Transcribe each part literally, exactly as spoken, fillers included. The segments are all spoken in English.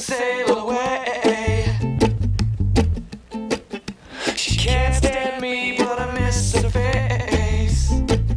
sail away. She can't stand me, but I miss her face.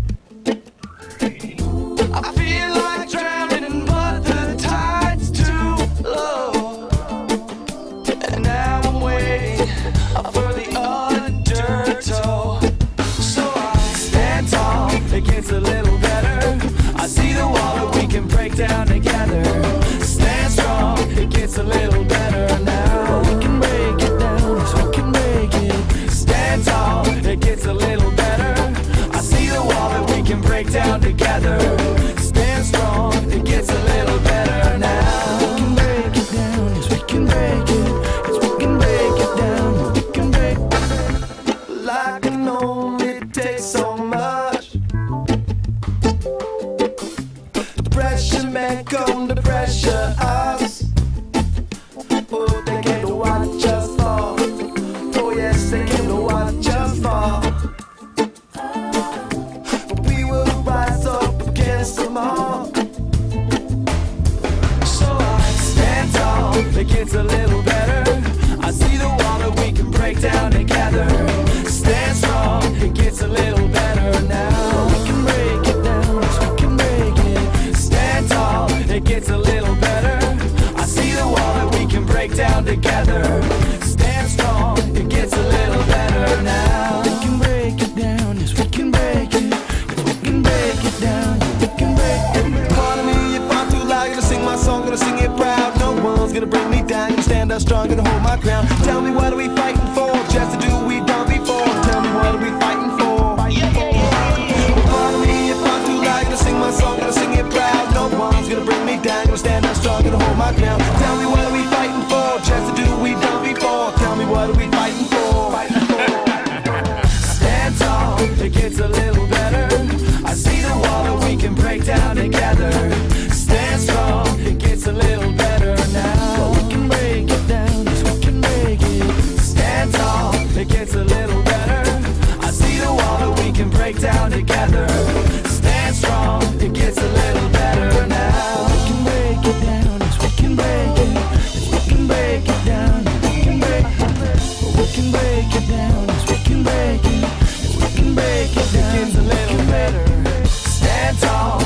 I feel like drowning, but the tide's too low. And now I'm waiting for the undertow. So I stand tall, it gets a little better. I see the wall that we can break down together. Stand strong, it gets a little better now. We can break it down, yes, we can break it. Stand tall, it gets a little better. I see the wall that we can break down together. Stand strong, it gets a little better now. We can break it down, yes, we can break it. Yes, we can break it down, we can break it. Like I know it takes so much. Pressure men come to pressure us. Oh, they came to watch us fall. Oh yes, they came to watch us fall. But we will rise up against them all. So I stand tall, it gets a little better. I see the wall that we can break down together. Stand strong, it gets a little better now. We can break it down, yes, we can break it. Stand tall, it gets a little better. I see the wall that we can break down together. Stand strong, it gets a little better now. We can break it down, yes, we can break it. Yes, we can break it down, we can break it. Pardon me if I'm too loud, gonna sing my song, gonna sing it proud. No one's gonna bring me down, gonna stand up strong, gonna hold my ground. Tell me what are we fighting for? Just to do what we done before. Tell me what are we fighting for? Pardon me if I'm too loud, gonna sing my song, gonna sing it proud. No one's gonna bring me down, gonna stand up strong, gonna hold my ground. Tell me what are we fighting for? Just to do what we done before. Tell me what are we fighting for? Stand tall, it gets a little better. I see the wall that we can break down together. Stand strong, it gets a little better now. We can break it down, yes, we can break it. Stand tall, it gets a little better. I see the wall that we can break down together. Stand strong, it gets a little better now. We can break it down, yes, we can break it. Yes, we can break it down, we can break it. We can break it down, yes, we can break it. Yes, we can break it down, it gets a little better. Stand tall,